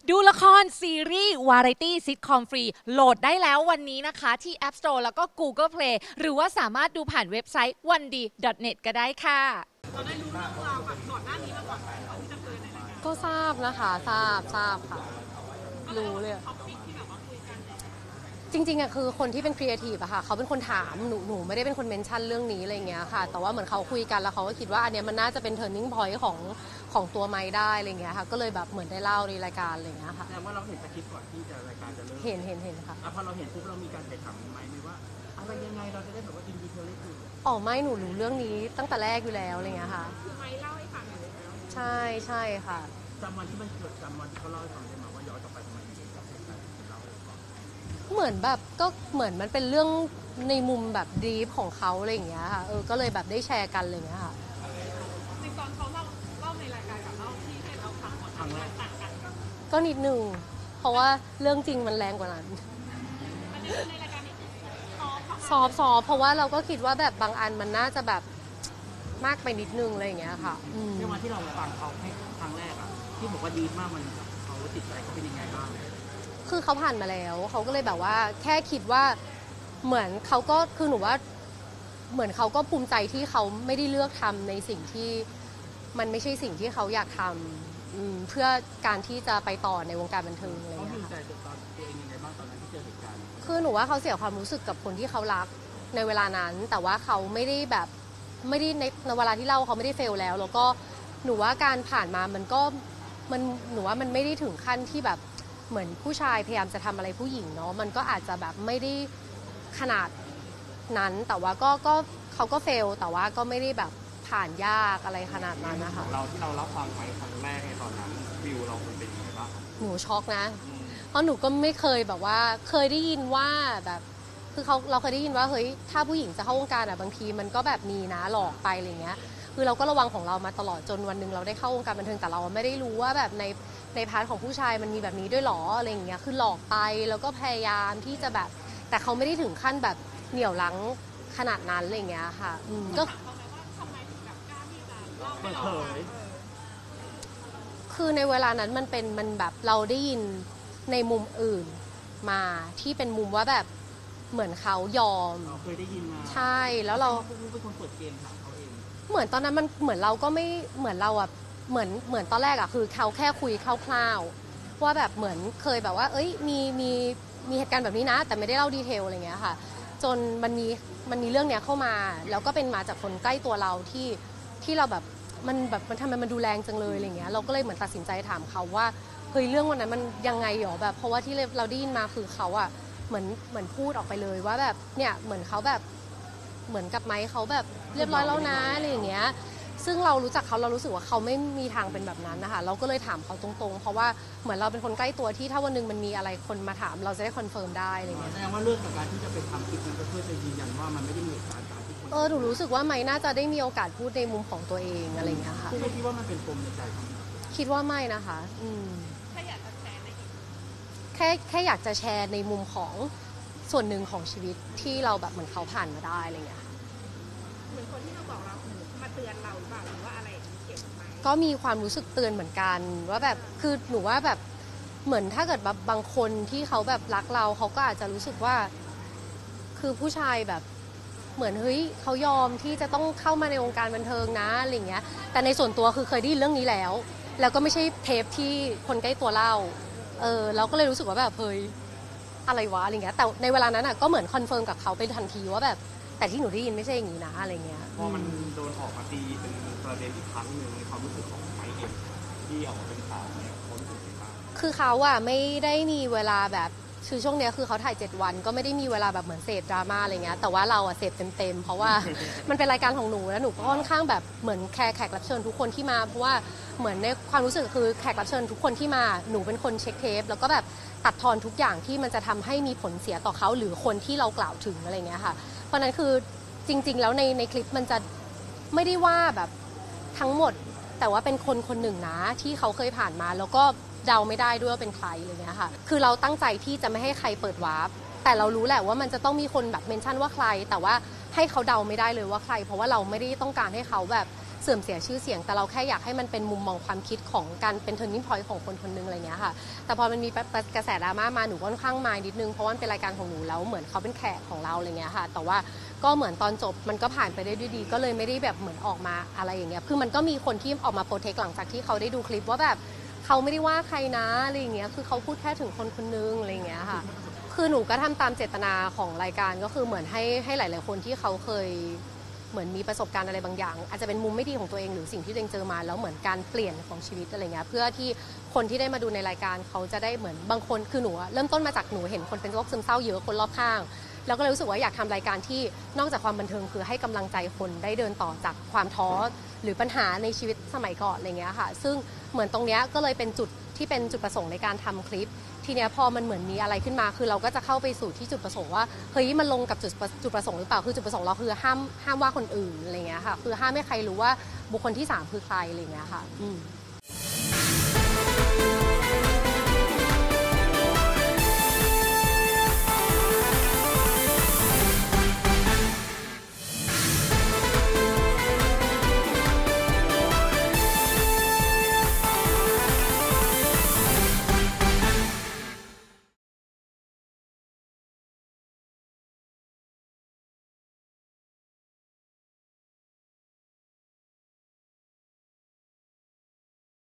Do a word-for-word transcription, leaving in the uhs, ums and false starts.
ดูละครซีรีส์วาไรตี้ซิทคอมฟรีโหลดได้แล้ววันนี้นะคะที่ App Store แล้วก็ Google Play หรือว่าสามารถดูผ่านเว็บไซต์ วันดี ดอท เน็ต ก็ได้ค่ะเราได้รู้เรื่องราวแบบก่อนหน้านี้มาก่อนก่อนที่จะเจอในรายการก็ทราบนะคะทราบทราบค่ะรู้เลยจริงๆอะคือคนที่เป็นครีเอทีฟอะค่ะเขาเป็นคนถามหนูหนูไม่ได้เป็นคนเมนชั่นเรื่องนี้อะไรเงี้ยค่ะแต่ว่าเหมือนเขาคุยกันแล้วเขาก็คิดว่าอันเนี้ยมันน่าจะเป็น turning point ของของตัวไม้ได้อะไรเงี้ยค่ะก็เลยแบบเหมือนได้เล่าในรายการอะไรเงี้ยค่ะแสดงว่าเราเห็นสคริปต์ก่อนที่จะรายการจะเริ่มเห็นเห็นเห็นค่ะพอเราเห็นปุ๊บเรามีการไปถามไม้ไหมว่าอะไรยังไงเราจะได้แบบว่าอินดีเทลได้ถูกอ๋อไม่หนูรู้เรื่องนี้ตั้งแต่แรกอยู่แล้วอะไรเงี้ยค่ะคือไม้เล่าให้ฟังอยู่แล้วใช่ใช่ค่ะจำวันที่มันเกิดจำวันที่เขาเล่าให้ฟังได้ไหมว่าย้อนกลับไปทำไมถึงกับเหตุการณ์ที่เล่าให้ฟังเหมือนแบบก็เหมือนมันเป็นเรื่องในมุมแบบดีฟของเขาอะไรอย่างเงี้ยค่ะเออก็เลยแบบได้แชร์กันอะไรอย่างเงี้ยค่ะในตอนเขาเล่าเล่าในรายการกับเล่าที่ให้เราฟังก่อนมันต่างกันก็นิดนึงเพราะว่าเรื่องจริงมันแรงกว่านั้นอันนี้ในรายการนี้ซอฟซอฟเพราะว่าเราก็คิดว่าแบบบางอันมันน่าจะแบบมากไปนิดนึงอะไรอย่างเงี้ยค่ะในวันที่เราฟังเขาให้ครั้งแรกอะที่บอกว่าดีมากมันเขาติดใจเขาเป็นยังไงบ้างคือเขาผ่านมาแล้วเขาก็เลยแบบว่าแค่คิดว่าเหมือนเขาก็คือหนูว่าเหมือนเขาก็ภูมิใจที่เขาไม่ได้เลือกทำในสิ่งที่มันไม่ใช่สิ่งที่เขาอยากทำเพื่อการที่จะไปต่อในวงการบันเทิงอะไรอย่างเงี้ยค่ะเขาภูมิใจตัวเองยังไงบ้างตอนนั้นที่เจอเหตุการณ์คือหนูว่าเขาเสียความรู้สึกกับคนที่เขารักในเวลานั้นแต่ว่าเขาไม่ได้แบบไม่ได้ในในเวลาที่เล่าเขาไม่ได้เฟลแล้วแล้วก็หนูว่าการผ่านมามันก็มันหนูว่ามันไม่ได้ถึงขั้นที่แบบเหมือนผู้ชายพยายามจะทำอะไรผู้หญิงเนาะมันก็อาจจะแบบไม่ได้ขนาดนั้นแต่ว่าก็ก็เขาก็เฟลแต่ว่าก็ไม่ได้แบบผ่านยากอะไรขนาดนั้นนะคะเราที่เรารับฟังไปครั้งแรกในตอนนั้นวิวเราเป็นยังไงบ้างหนูช็อกนะเพราะหนูก็ไม่เคยแบบว่าเคยได้ยินว่าแบบคือเขาเราเคยได้ยินว่าเฮ้ยถ้าผู้หญิงจะเข้าวงการอ่ะบางทีมันก็แบบมีนะหลอกไปอะไรเงี้ยคือเราก็ระวังของเรามาตลอดจนวันหนึ่งเราได้เข้าวงการบันเทิงแต่เราไม่ได้รู้ว่าแบบในในพาร์ทของผู้ชายมันมีแบบนี้ด้วยหรออะไรอย่างเงี้ยคือหลอกไปแล้วก็พยายามที่จะแบบแต่เขาไม่ได้ถึงขั้นแบบเหนี่ยวรั้งขนาดนั้นอะไรเงี้ยค่ะก็เปิดเผยคือในเวลานั้นมันเป็นมันแบบเราได้ยินในมุมอื่นมาที่เป็นมุมว่าแบบเหมือนเขายอมเคยได้ยินมาใช่แล้วเราเป็นคนเปิดเกมถามเขาเองเหมือนตอนนั้นมันเหมือนเราก็ไม่เหมือนเราอ่ะเหมือนเหมือนตอนแรกอ่ะคือเขาแค่คุยคร่าวๆว่าแบบเหมือนเคยแบบว่าเอ้ยมีมีมีเหตุการณ์แบบนี้นะแต่ไม่ได้เล่าดีเทลอะไรเงี้ยค่ะจนมันมีมันมีเรื่องเนี้ยเข้ามาแล้วก็เป็นมาจากคนใกล้ตัวเราที่ที่เราแบบมันแบบมันทำไมมันดูแรงจังเลยอะไรเงี้ยเราก็เลยเหมือนตัดสินใจถามเขาว่าเฮ้ยเรื่องวันนั้นมันยังไงหรอแบบเพราะว่าที่เราได้ยินมาคือเขาอ่ะเหมือนเหมือนพูดออกไปเลยว่าแบบเนี่ยเหมือนเขาแบบเหมือนกับไม้เขาแบบเรียบร้อยแล้วนะอะไรอย่างเงี้ยซึ่งเรารู้จักเขาเรารู้สึกว่าเขาไม่มีทางเป็นแบบนั้นนะคะเราก็เลยถามเขาตรงๆเพราะว่าเหมือนเราเป็นคนใกล้ตัวที่ถ้าวันนึงมันมีอะไรคนมาถามเราจะได้คอนเฟิร์มได้อะไรเงี้ยแสดงว่าเรื่องของการที่จะไปทำคลิปนั้นก็เพื่อจะยืนยันว่ามันไม่ได้มีการการที่คนเออหนูรู้สึกว่าไม้น่าจะได้มีโอกาสพูดในมุมของตัวเองอะไรเงี้ยค่ะคุณไม่คิดว่ามันเป็นปมในใจเขาคิดว่าไม่นะคะอืมแค่อยากจะแชร์ในแค่แค่อยากจะแชร์ในมุมของส่วนหนึ่งของชีวิตที่เราแบบเหมือนเขาผ่านมาได้อะไรเงี้ยเหมือนคนที่มาบอกเรามาเตือนเราหรือเปล่าหรือว่าอะไรเก็บไหมก็มีความรู้สึกเตือนเหมือนกันว่าแบบคือหนูว่าแบบเหมือนถ้าเกิดแบบบางคนที่เขาแบบรักเราเขาก็อาจจะรู้สึกว่าคือผู้ชายแบบเหมือนเฮ้ยเขายอมที่จะต้องเข้ามาในวงการบันเทิงนะอะไรเงี้ยแต่ในส่วนตัวคือเคยได้ยินเรื่องนี้แล้วแล้วก็ไม่ใช่เทปที่คนใกล้ตัวเล่าเออเราก็เลยรู้สึกว่าแบบเฮ้ยอะไรวะอะไรเงี้ยแต่ในเวลานั้นอ่ะก็เหมือนคอนเฟิร์มกับเขาเป็นทันทีว่าแบบแต่ที่หนูได้ยินไม่ใช่อย่างนี้นะอะไรเงี้ยพอมันโดนออกมาตีเป็นประเด็นอีกครั้งหนึ่งในความรู้สึกของไม้เองที่ออกมาเป็นข่าวเนี่ยเขารู้สึกยังไงบ้างคือเขาอะไม่ได้มีเวลาแบบคือช่วงนี้คือเขาถ่ายเจ็ดวันก็ไม่ได้มีเวลาแบบเหมือนเสพดราม่าอะไรเงี้ยแต่ว่าเราอะเสพเต็มๆเพราะว่ามันเป็นรายการของหนูแล้วหนูก็ค่อนข้างแบบเหมือนแคร์แขกรับเชิญทุกคนที่มาเพราะว่าเหมือนในความรู้สึกคือแขกรับเชิญทุกคนที่มาหนูเป็นคนเช็คเทปแล้วก็แบบตัดทอนทุกอย่างที่มันจะทำให้มีผลเสียต่อเขาหรือคนที่เรากล่าวถึงอะไรเงี้ยค่ะเพราะนั้นคือจริงๆแล้วในในคลิปมันจะไม่ได้ว่าแบบทั้งหมดแต่ว่าเป็นคนคนหนึ่งนะที่เขาเคยผ่านมาแล้วก็เดาไม่ได้ด้วยว่าเป็นใครอะไรเงี้ยค่ะคือเราตั้งใจที่จะไม่ให้ใครเปิดวาร์ปแต่เรารู้แหละว่ามันจะต้องมีคนแบบเมนชั่นว่าใครแต่ว่าให้เขาเดาไม่ได้เลยว่าใครเพราะว่าเราไม่ได้ต้องการให้เขาแบบเสื่อมเสียชื่อเสียงแต่เราแค่อยากให้มันเป็นมุมมองความคิดของการเป็น turning point ของคนคนนึงอะไรเงี้ยค่ะแต่พอมันมีกระแสดราม่ามาหนูค่อนข้างมายนิดนึงเพราะว่าเป็นรายการของหนูแล้วเหมือนเขาเป็นแขกของเราอะไรเงี้ยค่ะแต่ว่าก็เหมือนตอนจบมันก็ผ่านไปได้ด้วยดีก็เลยไม่ได้แบบเหมือนออกมาอะไรอย่างเงี้ยคือมันก็มีคนที่ออกมาโปรเทคหลังจากที่เขาได้ดูคลิปว่าแบบเขาไม่ได้ว่าใครนะอะไรอย่างเงี้ยคือเขาพูดแค่ถึงคนคนนึงอะไรอย่างเงี้ยค่ะคือหนูก็ทำตามเจตนาของรายการก็คือเหมือนให้ให้หลายๆคนที่เขาเคยเหมือนมีประสบการณ์อะไรบางอย่างอาจจะเป็นมุมไม่ดีของตัวเองหรือสิ่งที่ตัวเองเจอมาแล้วเหมือนการเปลี่ยนของชีวิตอะไรเงี้ยเพื่อที่คนที่ได้มาดูในรายการเขาจะได้เหมือนบางคนคือหนูเริ่มต้นมาจากหนูเห็นคนเป็นโรคซึมเศร้าเยอะคนรอบข้างแล้วก็เลยรู้สึกว่าอยากทำรายการที่นอกจากความบันเทิงคือให้กำลังใจคนได้เดินต่อจากความท้อหรือปัญหาในชีวิตสมัยก่อนอะไรเงี้ยค่ะซึ่งเหมือนตรงเนี้ยก็เลยเป็นจุดที่เป็นจุดประสงค์ในการทำคลิปทีเนี้ยพอมันเหมือนมีอะไรขึ้นมาคือเราก็จะเข้าไปสู่ที่จุดประสงค์ว่าเฮ้ยมันลงกับจุดจุดประสงค์หรือเปล่าคือจุดประสงค์เราคือห้ามห้ามว่าคนอื่นอะไรเงี้ยค่ะคือห้ามให้ใครรู้ว่าบุคคลที่สามคือใครอะไรเงี้ยค่ะอืม